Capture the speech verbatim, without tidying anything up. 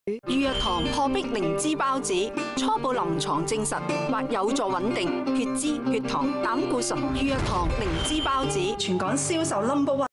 預約堂破壁靈芝孢子，初步臨床證實或有助穩定血脂、血糖、膽固醇。預約堂靈芝孢子，全港銷售 number one。